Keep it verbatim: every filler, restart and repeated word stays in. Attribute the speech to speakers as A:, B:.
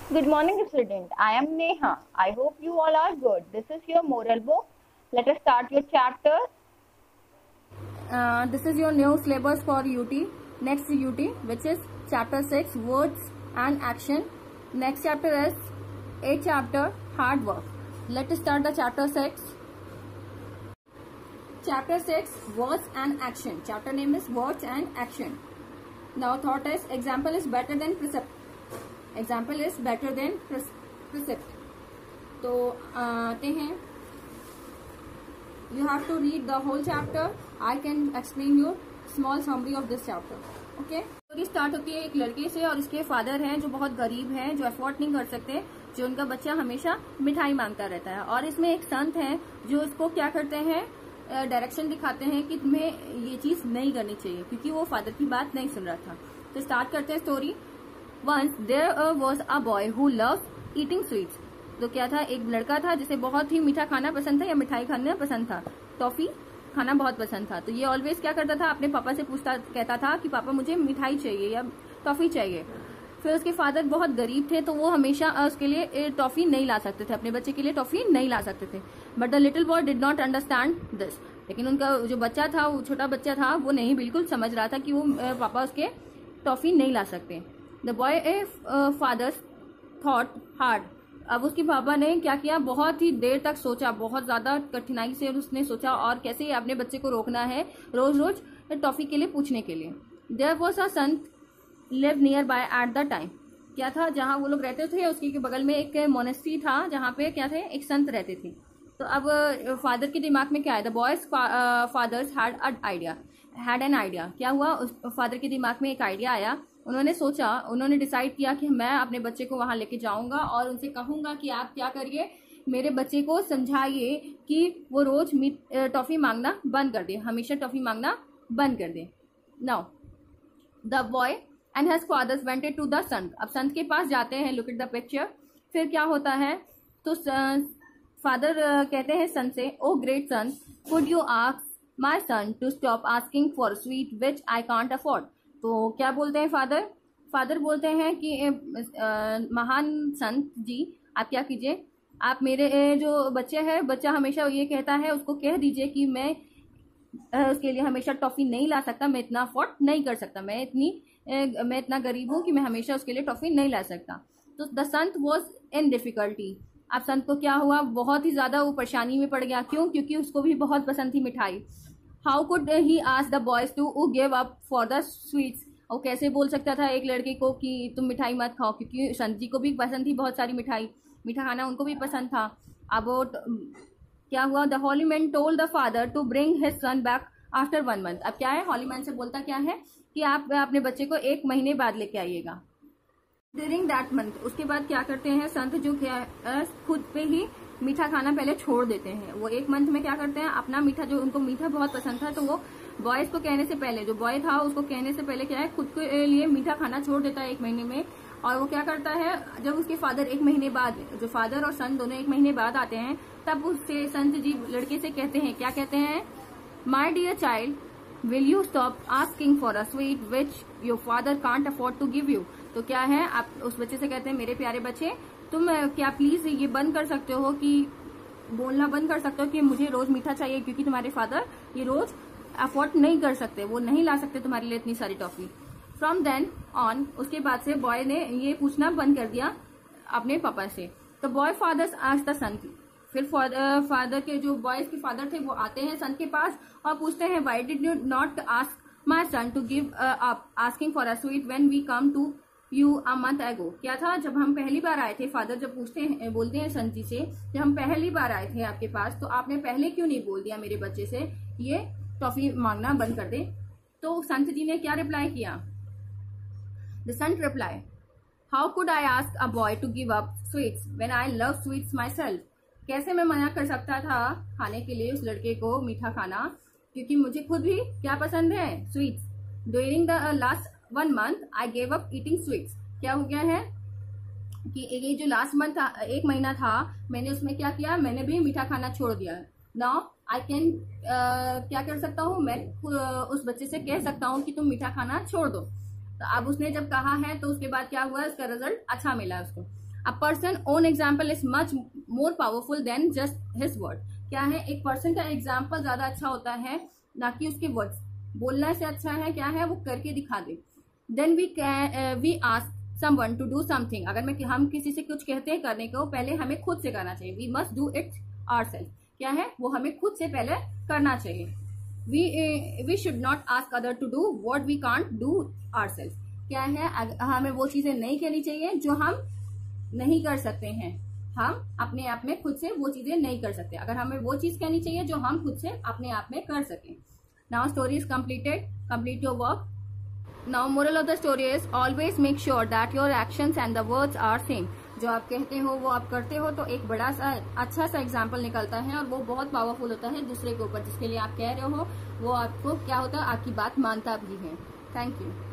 A: Good morning, student. I am Neha. I hope you all are good. This is your moral book. Let us start your chapter.
B: Uh, this is your new syllabus for U T. Next U T, which is chapter six, words and action. Next chapter is a chapter, hard work. Let us start the chapter six. Chapter six, words and action. Chapter name is words and action. Now thought is example is better than precept. Example is better than precept. तो आते हैं. You have to read the whole chapter. I can explain you small summary of this chapter. Okay. Story start होती है एक लड़के से और इसके फादर हैं जो बहुत गरीब हैं, जो अफोर्ड नहीं कर सकते, जो उनका बच्चा हमेशा मिठाई मांगता रहता है. और इसमें एक संत हैं जो उसको क्या करते हैं, डायरेक्शन दिखाते हैं कि तुम्हें ये चीज नहीं करनी चाहिए, क्योंकि वो फादर की बात नहीं सुन रहा था. तो स्टार्ट करते हैं story. Once there was a boy who loved eating sweets. तो क्या था, एक लड़का था जिसे बहुत ही मीठा खाना पसंद था या मिठाई खाना पसंद था, टॉफी खाना बहुत पसंद था. तो ये ऑलवेज क्या करता था, अपने पापा से पूछता, कहता था कि पापा मुझे मिठाई चाहिए या टॉफी चाहिए. फिर उसके फादर बहुत गरीब थे तो वो हमेशा उसके लिए टॉफी नहीं ला सकते थे, अपने बच्चे के लिए टॉफी नहीं ला सकते थे. But the little boy did not understand this. लेकिन उनका जो बच्चा था, वो छोटा बच्चा था, वो नहीं बिल्कुल समझ रहा था कि वो पापा उसके टॉफी नहीं ला सकते. The boy father thought hard. अब उसके पापा ने क्या किया, बहुत ही देर तक सोचा, बहुत ज्यादा कठिनाई से उसने सोचा और कैसे अपने बच्चे को रोकना है रोज रोज टॉफी के लिए पूछने के लिए. There was a saint live nearby at the time. क्या था, जहाँ वो लोग रहते थे उसके बगल में एक मोनेस्ट्री था जहाँ पे क्या थे, एक संत रहते थे. तो अब फादर के दिमाग में क्या आया, the boys fathers had a idea had an idea. क्या हुआ, उस फादर के दिमाग में एक आइडिया आया. उन्होंने सोचा, उन्होंने डिसाइड किया कि मैं अपने बच्चे को वहां लेके जाऊंगा और उनसे कहूंगा कि आप क्या करिए, मेरे बच्चे को समझाइए कि वो रोज टॉफी मांगना बंद कर दे, हमेशा टॉफी मांगना बंद कर दे. Now the boy and his fathers wented to the saint. अब संत के पास जाते हैं. Look at the picture. फिर क्या होता है, तो फादर कहते हैं सन से, oh great saint, could you ask my son to stop asking for sweet which I can't afford. तो क्या बोलते हैं फादर, फादर बोलते हैं कि आ, महान संत जी, आप क्या कीजिए, आप मेरे जो बच्चे है, बच्चा हमेशा ये कहता है, उसको कह दीजिए कि मैं उसके लिए हमेशा टॉफी नहीं ला सकता, मैं इतना अफोर्ड नहीं कर सकता, मैं इतनी मैं इतना गरीब हूँ कि मैं हमेशा उसके लिए टॉफी नहीं ला सकता. तो the Sant was in difficulty. अब संत को क्या हुआ, बहुत ही ज्यादा वो परेशानी में पड़ गया. क्यों, क्योंकि उसको भी बहुत पसंद थी मिठाई. How could he ask the boys to give up for the sweets. और कैसे बोल सकता था एक लड़के को कि तुम मिठाई मत खाओ, क्योंकि संत जी को भी पसंद थी बहुत सारी मिठाई, मीठा खाना उनको भी पसंद था. अब वो क्या हुआ, the holy man told the father to bring his son back after one month. अब क्या है, होली मैन से बोलता क्या है कि आप अपने बच्चे को एक महीने बाद लेके आइएगा. ड्यूरिंग दैट मंथ, उसके बाद क्या करते हैं संत, जो खुद पे ही मीठा खाना पहले छोड़ देते हैं. वो एक मंथ में क्या करते हैं, अपना मीठा, जो उनको मीठा बहुत पसंद था, तो वो बॉयज को कहने से पहले, जो बॉय था उसको कहने से पहले क्या है, खुद के लिए मीठा खाना छोड़ देता है एक महीने में. और वो क्या करता है, जब उसके फादर एक महीने बाद, जो फादर और संत दोनों एक महीने बाद आते हैं, तब उससे संत जी लड़के से कहते हैं, क्या कहते हैं, my dear child, will you stop asking for a sweet which your father can't afford to give you. तो क्या है, आप उस बच्चे से कहते हैं, मेरे प्यारे बच्चे, तुम क्या प्लीज ये बंद कर सकते हो, कि बोलना बंद कर सकते हो कि मुझे रोज मीठा चाहिए, क्योंकि तुम्हारे फादर ये रोज अफोर्ड नहीं कर सकते, वो नहीं ला सकते तुम्हारे लिए इतनी सारी टॉफी. फ्रॉम देन ऑन, उसके बाद से बॉय ने ये पूछना बंद कर दिया अपने पापा से. तो बॉय फादर्स आज द सन. फिर फादर के जो बॉयज के फादर थे वो आते हैं संत के पास और पूछते हैं, why did you not ask my son to give up asking for a sweet when we come to you a month ago. क्या था, जब हम पहली बार आए थे, फादर जब पूछते हैं, बोलते हैं संत जी से, जब हम पहली बार आए थे आपके पास, तो आपने पहले क्यों नहीं बोल दिया मेरे बच्चे से ये टॉफी मांगना बंद कर दे. तो संत जी ने क्या रिप्लाई किया, the saint reply, how could I ask a boy to give up sweets when I love sweets myself. कैसे मैं मना कर सकता था खाने के लिए उस लड़के को मीठा खाना, क्योंकि मुझे खुद भी क्या पसंद है, sweets. During the last one month I gave up eating sweets. क्या हो गया है कि ये जो लास्ट मंथ था, एक महीना था, मैंने उसमें क्या किया, मैंने भी मीठा खाना छोड़ दिया. नाउ आई कैन क्या कर सकता हूँ, मैं uh, उस बच्चे से कह सकता हूँ कि तुम मीठा खाना छोड़ दो. तो अब उसने जब कहा है तो उसके बाद क्या हुआ, उसका रिजल्ट अच्छा मिला उसको. A person own example is much more powerful than just his word. क्या है, एक पर्सन का एग्जाम्पल ज्यादा अच्छा होता है ना कि उसके वर्ड्स। बोलने से अच्छा है क्या है, वो करके दिखा दे। Then we can we ask someone to do something. अगर मैं हम किसी से कुछ कहते हैं करने को, पहले हमें खुद से करना चाहिए। We must do it ourselves. क्या है, वो हमें खुद से पहले करना चाहिए। We we should not ask other to do what we can't do ourselves. क्या है, हमें वो चीजें नहीं कहनी चाहिए जो हम नहीं कर सकते हैं। हम अपने आप में खुद से वो चीजें नहीं कर सकते। अगर हमें वो चीज कहनी चाहिए जो हम खुद से अपने आप में कर सकें। Now story is completed. Complete your work. Now moral of the story is always make sure that your actions and the words are same. जो आप कहते हो वो आप करते हो, तो एक बड़ा सा अच्छा सा एग्जाम्पल निकलता है और वो बहुत पावरफुल होता है दूसरे के ऊपर। जिसके लिए आप कह रहे हो वो आपको क्या होता है, आपकी बात मानता भी है। Thank you.